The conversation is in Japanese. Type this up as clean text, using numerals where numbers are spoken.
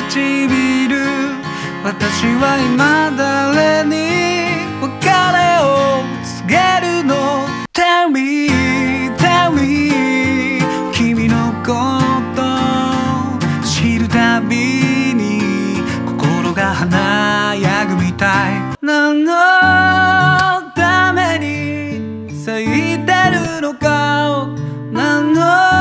唇、私は今誰に別れを告げるの？ Tell me, tell me 君のこと知るたびに心が華やぐみたい。何のために咲いてるのか、何の